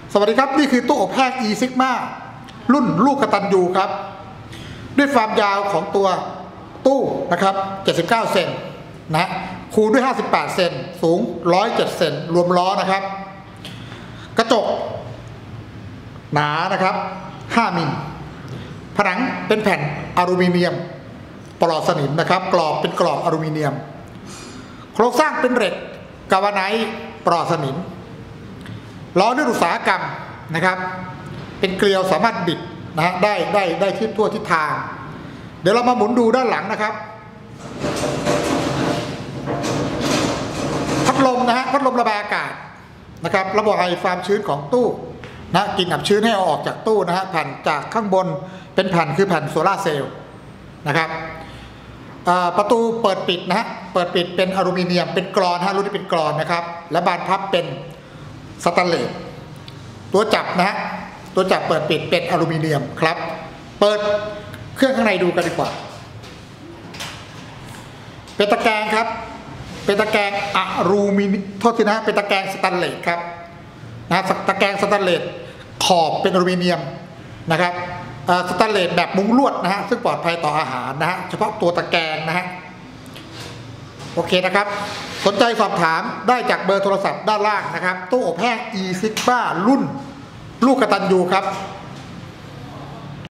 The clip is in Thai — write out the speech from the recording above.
สวัสดีครับนี่คือตู้อบแห้ง E Sigma รุ่นลูกกตัญญูครับด้วยความยาวของตัวตู้นะครับ79เซนนะคูณด้วย58เซนสูง107เซนรวมล้อนะครับกระจกหนานะครับ5มิลผนังเป็นแผ่นอลูมิเนียมปลอดสนิมนะครับกรอบเป็นกรอบอลูมิเนียมโครงสร้างเป็นเหล็กกาวาไนท์ปลอดสนิมล้อด้วยอุตสาหกรรมนะครับเป็นเกลียวสามารถบิดนะได้ทิศทั่วทิศทางเดี๋ยวเรามาหมุนดูด้านหลังนะครับพัดลมนะฮะพัดลมระบายอากาศนะครับระบบไอความชื้นของตู้นะกินอับชื้นให้เอาออกจากตู้นะฮะแผ่นจากข้างบนเป็นแผ่นคือแผ่นโซลาร์เซลล์นะครับประตูเปิดปิดนะฮะเปิดปิดเป็นอลูมิเนียมเป็นกรอนฮะรุ่นนี้เป็นกรอนนะครับและบานพับเป็นสแตนเลสตัวจับนะฮะตัวจับเปิดปิดเป็นอลูมิเนียมครับเปิดเครื่องข้างในดูกันดีกว่าเป็นตะแกรงครับเป็นตะแกรงอลูมิเนียมโทษทีนะเป็นตะแกรงสแตนเลสครับนะตะแกรงสแตนเลสขอบเป็นอลูมิเนียมนะครับสแตนเลสแบบมุ้งลวดนะฮะซึ่งปลอดภัยต่ออาหารนะฮะเฉพาะตัวตะแกรงนะฮะโอเคนะครับสนใจสอบถามได้จากเบอร์โทรศัพท์ด้านล่างนะครับตู้อบแห้ง E Sigma รุ่นลูกกตัญญูครับ